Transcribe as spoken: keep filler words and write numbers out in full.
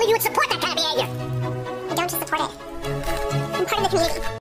you would support that kind of behavior. I don't just support it. I'm part of the community.